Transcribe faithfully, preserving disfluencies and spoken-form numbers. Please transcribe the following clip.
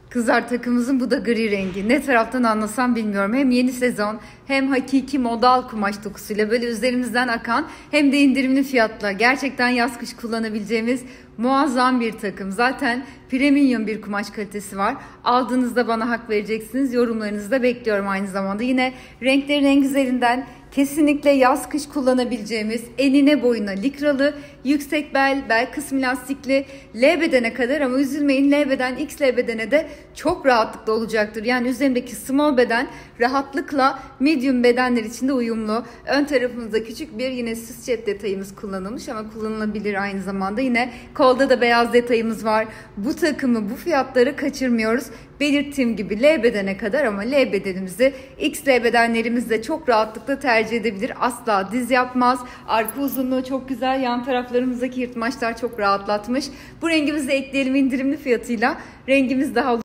Kızlar takımımızın bu da gri rengi. Ne taraftan anlasam bilmiyorum. Hem yeni sezon hem hakiki modal kumaş dokusuyla böyle üzerimizden akan hem de indirimli fiyatla gerçekten yaz kış kullanabileceğimiz muazzam bir takım. Zaten premium bir kumaş kalitesi var. Aldığınızda bana hak vereceksiniz. Yorumlarınızı da bekliyorum aynı zamanda. Yine renklerin en güzelinden kesinlikle yaz kış kullanabileceğimiz enine boyuna likralı, yüksek bel, bel kısmı lastikli, L bedene kadar, ama üzülmeyin, L beden X L bedene de çok rahatlıkla olacaktır. Yani üzerimdeki small beden rahatlıkla medium bedenler için de uyumlu. Ön tarafımızda küçük bir yine süs cep detayımız kullanılmış ama kullanılabilir aynı zamanda. Yine kolda da beyaz detayımız var. Bu takımı bu fiyatları kaçırmıyoruz. Belirttiğim gibi L bedene kadar, ama L bedenimizi X L bedenlerimiz de çok rahatlıkla tercih edebilir. Asla diz yapmaz. Arka uzunluğu çok güzel. Yan taraflarımızdaki yırtmaçlar çok rahatlatmış. Bu rengimizi de ekleyelim indirimli fiyatıyla. Rengimiz daha